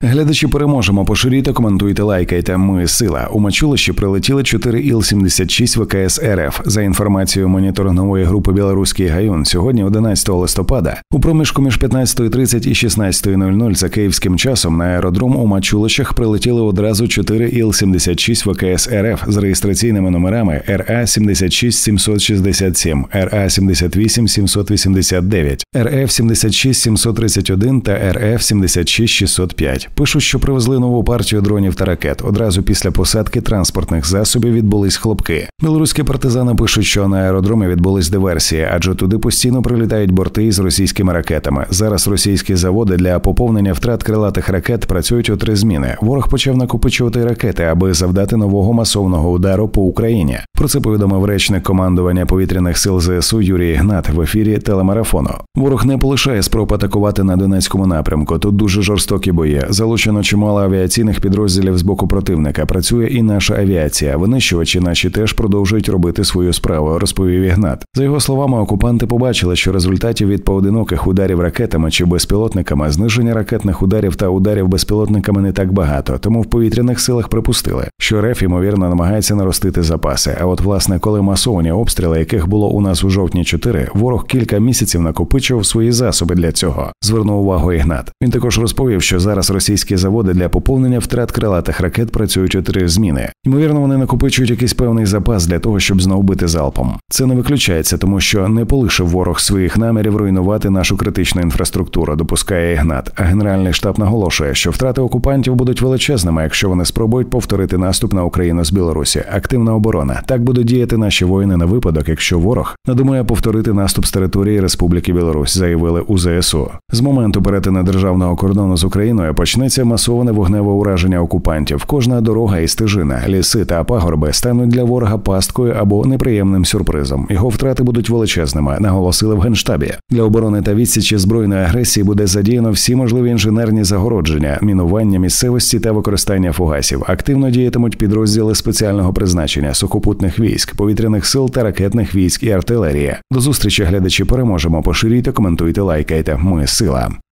Глядачі, переможемо, поширюйте, коментуйте, лайкайте. Ми – сила. У Мачулищі прилетіли 4 Іл-76 ВКС РФ. За інформацією моніторингової групи «Білоруський гаюн», сьогодні, 11 листопада, у проміжку між 15:30 і 16:00 за київським часом на аеродром у Мачулищах прилетіли одразу 4 Іл-76 ВКС РФ з реєстраційними номерами РА-76-767, РА-78-789, РФ-76-731 та РФ-76-605. Пишуть, що привезли нову партію дронів та ракет. Одразу після посадки транспортних засобів відбулись хлопки. Білоруські партизани пишуть, що на аеродромі відбулись диверсії, адже туди постійно прилітають борти із російськими ракетами. Зараз російські заводи для поповнення втрат крилатих ракет працюють у 3 зміни. Ворог почав накопичувати ракети, аби завдати нового масовного удару по Україні. Про це повідомив речник командування повітряних сил ЗСУ Юрій Гнат в ефірі телемарафону. Ворог не полишає спроб атакувати на Донецькому напрямку. Тут дуже жорстокі бої. Залучено чимало авіаційних підрозділів з боку противника. Працює і наша авіація. Винищувачі наші теж продовжують робити свою справу, розповів Ігнат. За його словами, окупанти побачили, що результатів від поодиноких ударів ракетами чи безпілотниками, зниження ракетних ударів та ударів безпілотниками не так багато. Тому в повітряних силах припустили, що РФ, ймовірно, намагається наростити запаси. А от, власне, коли масовані обстріли, яких було у нас у жовтні 4, ворог кілька місяців накопичував свої засоби для цього. Звернув увагу Ігнат. Він також розповів, що зараз російські заводи для поповнення втрат крилатих ракет працюють у 3 зміни. Ймовірно, вони накопичують якийсь певний запас для того, щоб знову бити залпом. Це не виключається, тому що не полишив ворог своїх намірів руйнувати нашу критичну інфраструктуру, допускає Ігнат. А Генеральний штаб наголошує, що втрати окупантів будуть величезними, якщо вони спробують повторити наступ на Україну з Білорусі. Активна оборона. Так будуть діяти наші воїни на випадок, якщо ворог надумає повторити наступ з території Республіки Білорусь, заявили у ЗСУ. З моменту перетину державного кордону з Україною почнеться масоване вогневе ураження окупантів. Кожна дорога і стежина, ліси та пагорби стануть для ворога пасткою або неприємним сюрпризом. Його втрати будуть величезними, наголосили в Генштабі. Для оборони та відсічі збройної агресії буде задіяно всі можливі інженерні загородження, мінування місцевості та використання фугасів. Активно діятимуть підрозділи спеціального призначення, сухопутних військ, повітряних сил та ракетних військ і артилерія. До зустрічі, глядачі, переможемо. Поширюйте, коментуйте, лайкайте. Ми – сила.